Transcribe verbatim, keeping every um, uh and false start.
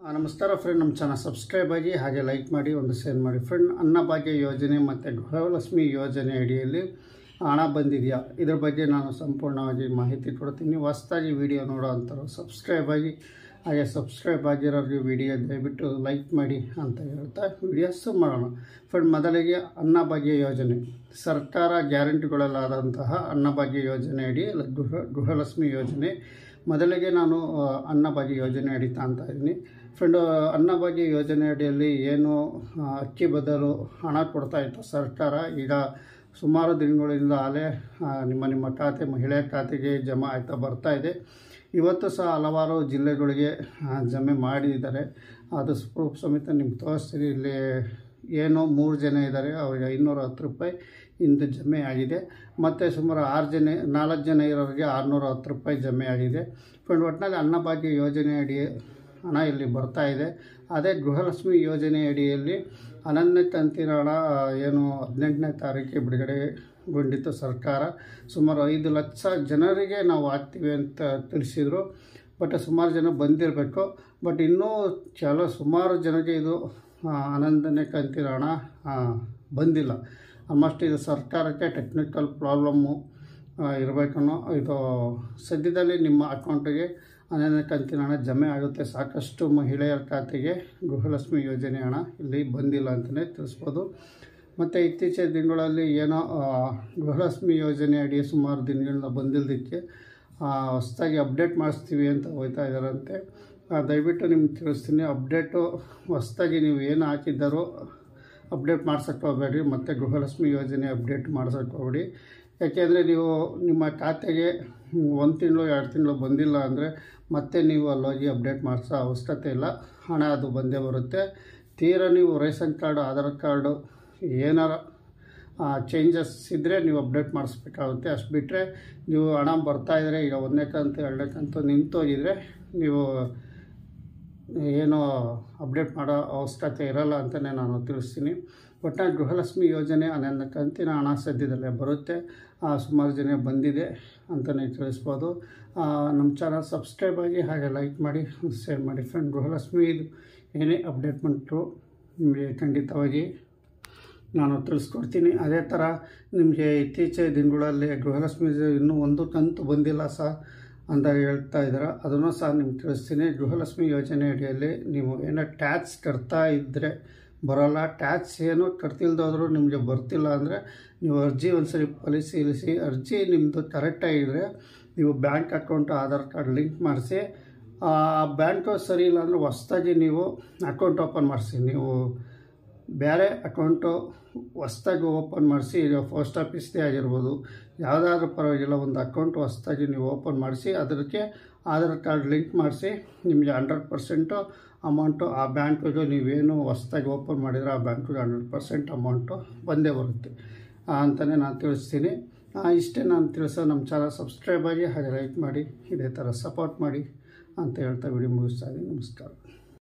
ನಮಸ್ಕಾರ ಫ್ರೆಂಡ್, ನಮ್ಮ channel subscribe ಆಗಿ ಹಾಗೆ ಲೈಕ್ ಮಾಡಿ ಒಂದು ಶೇರ್ ಮಾಡಿ. ಫ್ರೆಂಡ್, ಅನ್ನಭಾಗ್ಯ ಯೋಜನೆ ಮತ್ತು ಗೃಹಲಕ್ಷ್ಮಿ ಯೋಜನೆ ಅಡಿಯಲ್ಲಿ ಹಣ ಬಂದಿದೆಯಾ ಇದ್ರ ಬಗ್ಗೆ ನಾನು ಸಂಪೂರ್ಣವಾಗಿ ಮಾಹಿತಿ ಕೊಡ್ತೀನಿ. ಹೊಸದಾಗಿ ವಿಡಿಯೋ ನೋಡೋ ಅಂಥವ್ರು ಸಬ್ಸ್ಕ್ರೈಬ್ ಆಗಿ ಹಾಗೆ ಸಬ್ಸ್ಕ್ರೈಬ್ ಆಗಿರೋರಿಗೆ ವಿಡಿಯೋ ದಯವಿಟ್ಟು ಲೈಕ್ ಮಾಡಿ ಅಂತ ಹೇಳ್ತಾ ವಿಡಿಯೋಸ್ ಮಾಡೋಣ. ಫ್ರೆಂಡ್, ಮೊದಲಿಗೆ ಅನ್ನಭಾಗ್ಯ ಯೋಜನೆ ಸರ್ಕಾರ ಗ್ಯಾರಂಟಿಗಳಲ್ಲಾದಂತಹ ಅನ್ನಭಾಗ್ಯ ಯೋಜನೆ ಅಡಿ ಗೃಹ ಗೃಹಲಕ್ಷ್ಮಿ ಯೋಜನೆ ಮೊದಲಿಗೆ ನಾನು ಅನ್ನಭಾಗ್ಯ ಯೋಜನೆ ಅಡಿ ತಾಂತ ಇದ್ದೀನಿ. ಫ್ರೆಂಡು, ಅನ್ನಭಾಗ್ಯ ಯೋಜನೆ ಅಡಿಯಲ್ಲಿ ಏನು ಅಕ್ಕಿ ಬದಲು ಹಣ ಕೊಡ್ತಾಯಿತ್ತು ಸರ್ಕಾರ, ಈಗ ಸುಮಾರು ದಿನಗಳಿಂದ ಅಲ್ಲೇ ನಿಮ್ಮ ನಿಮ್ಮ ಖಾತೆ ಮಹಿಳೆ ಖಾತೆಗೆ ಜಮಾ ಆಯ್ತಾ ಬರ್ತಾ ಇದೆ. ಇವತ್ತು ಸಹ ಹಲವಾರು ಜಿಲ್ಲೆಗಳಿಗೆ ಜಮೆ ಮಾಡಿದ್ದಾರೆ. ಅದು ಪ್ರೂಫ್ ಸಮೇತ ನಿಮ್ಗೆ ತೋರಿಸ್ತೀನಿ. ಇಲ್ಲಿ ಏನು ಮೂರು ಜನ ಇದ್ದಾರೆ, ಅವರಿಗೆ ಐನೂರ ಹತ್ತು ರೂಪಾಯಿ ಇಂದು ಜಮೆ ಆಗಿದೆ. ಮತ್ತು ಸುಮಾರು ಆರು ಜನ ನಾಲ್ಕು ಜನ ಇರೋರಿಗೆ ಆರುನೂರ ಹತ್ತು ರೂಪಾಯಿ ಜಮೆ ಆಗಿದೆ. ಫ್ರೆಂಡ್, ಒಟ್ಟಿನಲ್ಲಿ ಅನ್ನಭಾಗ್ಯ ಯೋಜನೆ ಅಡಿ ಹಣ ಇಲ್ಲಿ ಬರ್ತಾ ಇದೆ. ಅದೇ ಗೃಹಲಕ್ಷ್ಮಿ ಯೋಜನೆ ಅಡಿಯಲ್ಲಿ ಹನ್ನೊಂದನೇ ಕಂತಿನ ಹಣ ಏನು ಹದಿನೆಂಟನೇ ತಾರೀಕಿಗೆ ಬಿಡುಗಡೆಗೊಂಡಿತ್ತು ಸರ್ಕಾರ. ಸುಮಾರು ಐದು ಲಕ್ಷ ಜನರಿಗೆ ನಾವು ಹಾಕ್ತೀವಿ ಅಂತ ತಿಳಿಸಿದರು. ಬಟ್ ಸುಮಾರು ಜನ ಬಂದಿರಬೇಕು. ಬಟ್ ಇನ್ನೂ ಕೆಲವು ಸುಮಾರು ಜನಕ್ಕೆ ಇದು ಹನ್ನೊಂದನೇ ಕಂತಿನ ಹಣ ಬಂದಿಲ್ಲ. ಆಲ್ಮೋಸ್ಟ್ ಇದು ಸರ್ಕಾರಕ್ಕೆ ಟೆಕ್ನಿಕಲ್ ಪ್ರಾಬ್ಲಮ್ಮು ಇರಬೇಕನ್ನೋ ಇದು ಸದ್ಯದಲ್ಲಿ ನಿಮ್ಮ ಅಕೌಂಟಿಗೆ ಹನ್ನೊಂದನೇ ಕಂತಿನ ಹಣ ಜಮೆ ಆಗುತ್ತೆ. ಸಾಕಷ್ಟು ಮಹಿಳೆಯರ ಖಾತೆಗೆ ಗೃಹಲಕ್ಷ್ಮಿ ಯೋಜನೆ ಹಣ ಇಲ್ಲಿ ಬಂದಿಲ್ಲ ಅಂತಲೇ ತಿಳಿಸ್ಬೋದು. ಮತ್ತು ಇತ್ತೀಚಿನ ದಿನಗಳಲ್ಲಿ ಏನೋ ಗೃಹಲಕ್ಷ್ಮಿ ಯೋಜನೆ ಅಡಿ ಸುಮಾರು ದಿನಗಳಿಂದ ಬಂದಿಲ್ಲದಕ್ಕೆ ಹೊಸದಾಗಿ ಅಪ್ಡೇಟ್ ಮಾಡಿಸ್ತೀವಿ ಅಂತ ಹೋಗ್ತಾ ಇದ್ದಾರಂತೆ. ದಯವಿಟ್ಟು ನಿಮ್ಗೆ ತಿಳಿಸ್ತೀನಿ, ಅಪ್ಡೇಟು ಹೊಸದಾಗಿ ನೀವು ಏನು ಹಾಕಿದ್ದಾರೋ ಅಪ್ಡೇಟ್ ಮಾಡ್ಸೋಕ್ಕೆ ಹೋಗಬೇಡಿ. ಮತ್ತು ಗೃಹಲಕ್ಷ್ಮಿ ಯೋಜನೆ ಅಪ್ಡೇಟ್ ಮಾಡ್ಸೋಕ್ಕೆ ಹೋಗಬೇಡಿ. ಯಾಕೆಂದರೆ ನೀವು ನಿಮ್ಮ ಖಾತೆಗೆ ಒಂದು ತಿಂಗಳು ಎರಡು ತಿಂಗಳು ಬಂದಿಲ್ಲ ಅಂದರೆ ಮತ್ತೆ ನೀವು ಅಲ್ಲೋಗಿ ಅಪ್ಡೇಟ್ ಮಾಡಿಸೋ ಅವಶ್ಯಕತೆ ಇಲ್ಲ. ಹಣ ಅದು ಬಂದೇ ಬರುತ್ತೆ. ತೀರಾ ನೀವು ರೇಷನ್ ಕಾರ್ಡು ಆಧಾರ್ ಕಾರ್ಡು ಏನಾರ ಚೇಂಜಸ್ ಇದ್ದರೆ ನೀವು ಅಪ್ಡೇಟ್ ಮಾಡಿಸ್ಬೇಕಾಗುತ್ತೆ. ಅಷ್ಟು ಬಿಟ್ಟರೆ ನೀವು ಹಣ ಬರ್ತಾಯಿದ್ರೆ, ಈಗ ಒಂದನೇ ಕಂತು ಎರಡನೇ ಕಂತು ನಿಂತೋಗಿದ್ರೆ ನೀವು ಏನೋ ಅಪ್ಡೇಟ್ ಮಾಡೋ ಅವಶ್ಯಕತೆ ಇರೋಲ್ಲ ಅಂತಲೇ ನಾನು ತಿಳಿಸ್ತೀನಿ. ಒಟ್ಟಾಗಿ ಗೃಹಲಕ್ಷ್ಮಿ ಯೋಜನೆ ಹನ್ನೊಂದು ಕಂತಿನ ಹಣ ಸದ್ಯದಲ್ಲೇ ಬರುತ್ತೆ. ಸುಮಾರು ಜನ ಬಂದಿದೆ ಅಂತಲೇ ತಿಳಿಸ್ಬೋದು. ನಮ್ಮ ಚಾನಲ್ ಸಬ್ಸ್ಕ್ರೈಬ್ ಆಗಿ ಹಾಗೆ ಲೈಕ್ ಮಾಡಿ ಶೇರ್ ಮಾಡಿ. ಫ್ರೆಂಡ್, ಗೃಹಲಕ್ಷ್ಮಿ ಇದು ಏನೇ ಅಪ್ಡೇಟ್ ಮಾಡಿದ್ರು ನಿಮಗೆ ಖಂಡಿತವಾಗಿ ನಾನು ತಿಳಿಸ್ಕೊಡ್ತೀನಿ. ಅದೇ ಥರ ನಿಮಗೆ ಇತ್ತೀಚಿನ ದಿನಗಳಲ್ಲಿ ಗೃಹಲಕ್ಷ್ಮಿ ಇನ್ನೂ ಒಂದು ಕಂತು ಬಂದಿಲ್ಲ ಸಹ ಅಂತ ಹೇಳ್ತಾ ಇದ್ದಾರೆ. ಅದನ್ನು ಸಹ ನಿಮ್ಗೆ ತಿಳಿಸ್ತೀನಿ. ಗೃಹಲಕ್ಷ್ಮಿ ಯೋಜನೆ ಅಡಿಯಲ್ಲಿ ನೀವು ಏನೋ ಟ್ಯಾಕ್ಸ್ ಕಟ್ತಾ ಇದ್ದರೆ ಬರೋಲ್ಲ. ಟ್ಯಾಕ್ಸ್ ಏನು ಕಟ್ತಿಲ್ದೋದ್ರೂ ನಿಮಗೆ ಬರ್ತಿಲ್ಲ ಅಂದರೆ ನೀವು ಅರ್ಜಿ ಒಂದ್ಸರಿ ಪರಿಶೀಲಿಸಿ. ಅರ್ಜಿ ನಿಮ್ಮದು ಕರೆಕ್ಟಾಗಿದ್ದರೆ ನೀವು bank account Aadhaar card link ಮಾಡಿಸಿ. ಆ ಬ್ಯಾಂಕು ಸರಿ ಇಲ್ಲ ಅಂದರೆ ಹೊಸ್ದಾಗಿ ನೀವು ಅಕೌಂಟ್ ಓಪನ್ ಮಾಡಿಸಿ. ನೀವು ಬೇರೆ ಅಕೌಂಟು ಹೊಸ್ದಾಗಿ ಓಪನ್ ಮಾಡಿಸಿ. ಈಗ ಪೋಸ್ಟ್ ಆಫೀಸ್ದೇ ಆಗಿರ್ಬೋದು, ಯಾವುದಾದ್ರೂ ಪರವಾಗಿಲ್ಲ, ಒಂದು ಅಕೌಂಟ್ ಹೊಸ್ದಾಗಿ ನೀವು ಓಪನ್ ಮಾಡಿಸಿ. ಅದಕ್ಕೆ ಆಧಾರ್ ಕಾರ್ಡ್ ಲಿಂಕ್ ಮಾಡಿಸಿ. ನಿಮಗೆ ಹಂಡ್ರೆಡ್ ಪರ್ಸೆಂಟು ಅಮೌಂಟು ಆ ಬ್ಯಾಂಕಿಗೆ ನೀವೇನು ಹೊಸ್ದಾಗಿ ಓಪನ್ ಮಾಡಿದರೆ ಆ ಬ್ಯಾಂಕಿಗೆ ಹಂಡ್ರೆಡ್ ಪರ್ಸೆಂಟ್ ಅಮೌಂಟು ಬಂದೇ ಬರುತ್ತೆ ಅಂತಲೇ ನಾನು ತಿಳಿಸ್ತೀನಿ. ಇಷ್ಟೇ ನಾನು ತಿಳಿಸೋ. ನಮ್ಮ ಚಾನಲ್ ಸಬ್ಸ್ಕ್ರೈಬ್ ಆಗಿ ಹಾಗೆ ಲೈಕ್ ಮಾಡಿ, ಇದೇ ಥರ ಸಪೋರ್ಟ್ ಮಾಡಿ ಅಂತ ಹೇಳ್ತಾ ವಿಡಿಯೋ ಮುಗಿಸ್ತಾ ಇದ್ದೀನಿ. ನಮಸ್ಕಾರ.